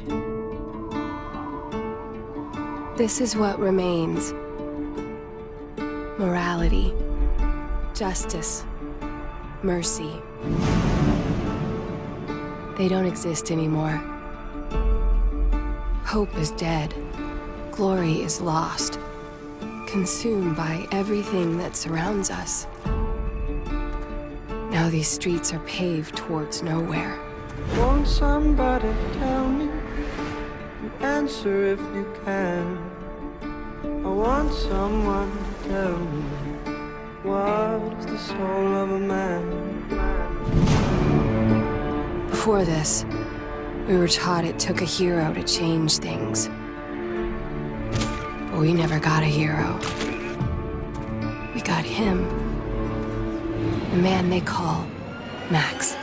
This is what remains. Morality, justice, mercy. They don't exist anymore. Hope is dead. Glory is lost, consumed by everything that surrounds us. Now these streets are paved towards nowhere. Won't somebody tell me an answer if you can? I want someone to tell me what is the soul of a man? Before this, we were taught it took a hero to change things. But we never got a hero. We got him. The man they call Max.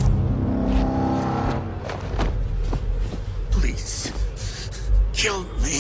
Kill me.